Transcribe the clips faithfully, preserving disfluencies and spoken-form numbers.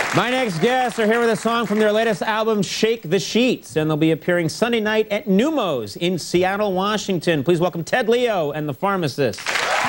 My next guests are here with a song from their latest album, Shake the Sheets, and they'll be appearing Sunday night at Neumos in Seattle, Washington. Please welcome Ted Leo and the Pharmacists.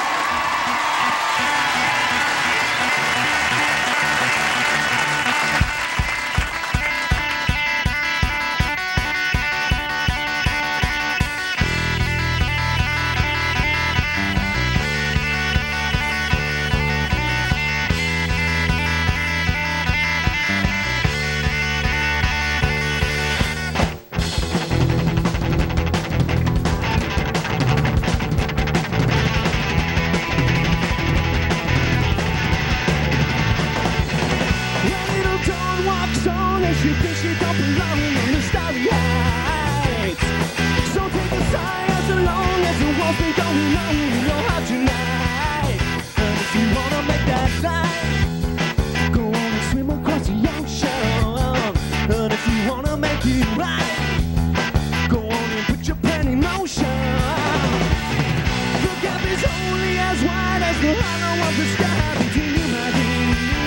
She thinks she don't belong in the starry heights. So take a sigh as long as it won't be going on in your heart tonight. And if you wanna make that dive, go on and swim across the ocean. And if you wanna make it right, go on and put your pen in motion. The gap is only as wide as the hollow of the sky between you, my dear.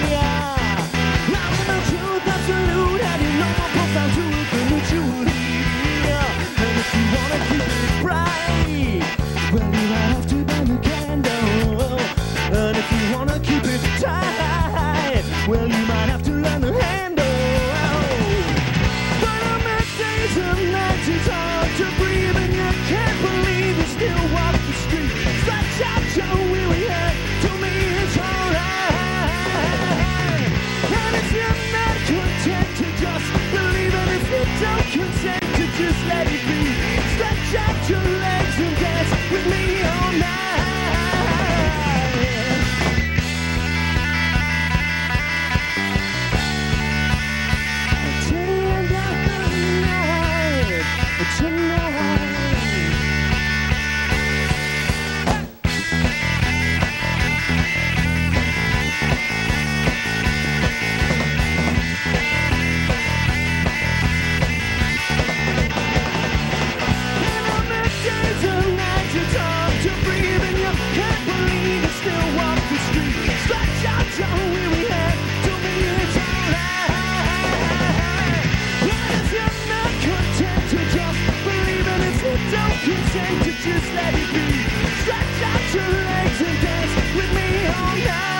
Well, you might have to learn to handle. But on that days and nights it's hard to breathe, and you can't believe you still walk the street. Stretch out your weary head, to me it's alright. And if you're not content to just believe it, if you don't consent to just let it be, stretch out your legs and dance with me all night. Consent to just let it be. Stretch out your legs and dance with me all night.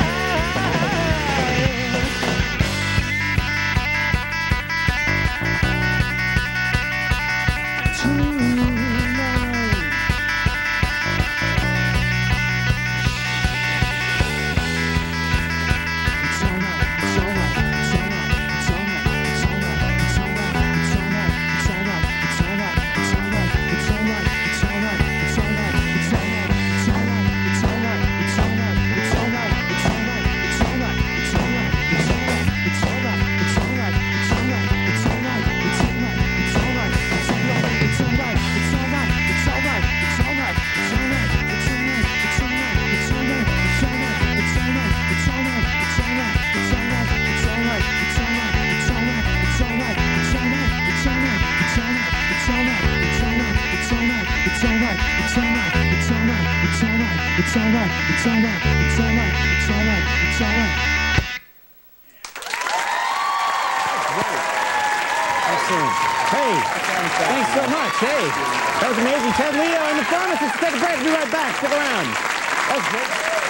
It's alright, it's alright, it's alright, it's alright, it's alright. Excellent. Hey, thanks so much. Hey, that was amazing. Ted Leo and the Pharmacists. Take a break. We'll be right back. Stick around. That was great.